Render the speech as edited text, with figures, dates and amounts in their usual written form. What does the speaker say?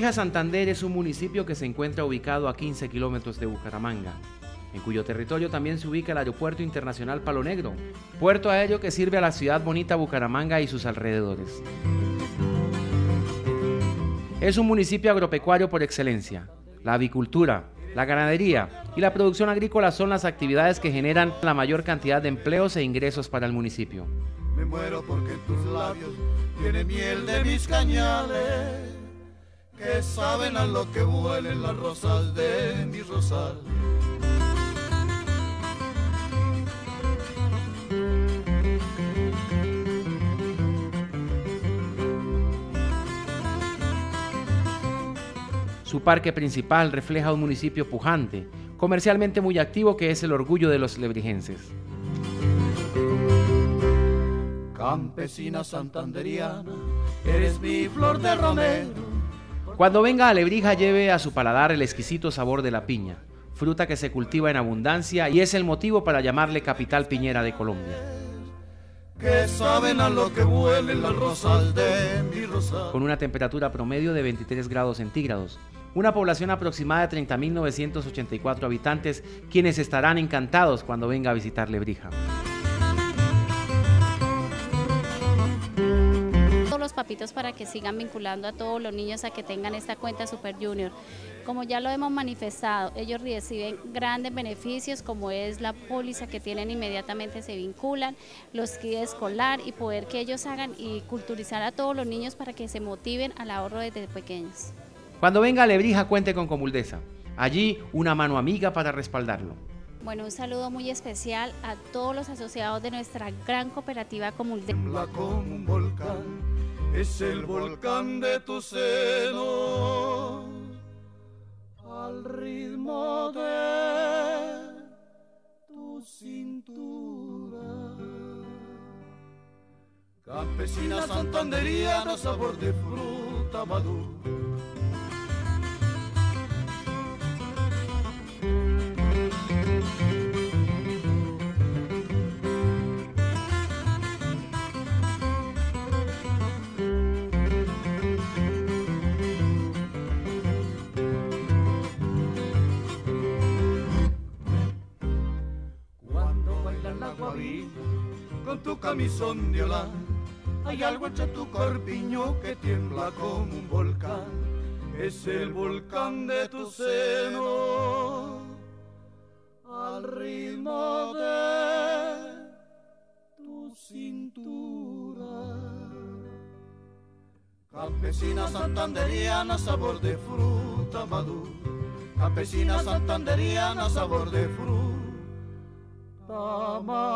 Lebrija, Santander es un municipio que se encuentra ubicado a 15 kilómetros de Bucaramanga, en cuyo territorio también se ubica el Aeropuerto Internacional Palo Negro, puerto aéreo que sirve a la ciudad bonita Bucaramanga y sus alrededores. Es un municipio agropecuario por excelencia. La avicultura, la ganadería y la producción agrícola son las actividades que generan la mayor cantidad de empleos e ingresos para el municipio. Me muero porque en tus labios tiene miel de mis cañales, que saben a lo que huelen las rosas de mi rosal. Su parque principal refleja un municipio pujante, comercialmente muy activo, que es el orgullo de los lebrijenses. Campesina santanderiana, eres mi flor de romero. Cuando venga a Lebrija, lleve a su paladar el exquisito sabor de la piña, fruta que se cultiva en abundancia y es el motivo para llamarle capital piñera de Colombia. Que saben a lo que huelen las rosas de mi rosal. Con una temperatura promedio de 23 grados centígrados, una población aproximada de 30.984 habitantes, quienes estarán encantados cuando venga a visitar Lebrija. Los papitos para que sigan vinculando a todos los niños a que tengan esta cuenta Super Junior. Como ya lo hemos manifestado, ellos reciben grandes beneficios, como es la póliza que tienen, inmediatamente se vinculan, los kits escolar y poder que ellos hagan y culturizar a todos los niños para que se motiven al ahorro desde pequeños. Cuando venga a Lebrija, cuente con Comuldesa. Allí una mano amiga para respaldarlo. Bueno, un saludo muy especial a todos los asociados de nuestra gran cooperativa Comuldesa. Tiembla como un volcán, es el volcán de tu seno, al ritmo de tu cintura. Campesina santanderiana, sabor de fruta madura. Con tu camisón de holar, hay algo entre tu corpiño que tiembla como un volcán, es el volcán de tu seno, al ritmo de tu cintura. Campesina santanderiana, sabor de fruta madura, campesina santanderiana, sabor de fruta madura.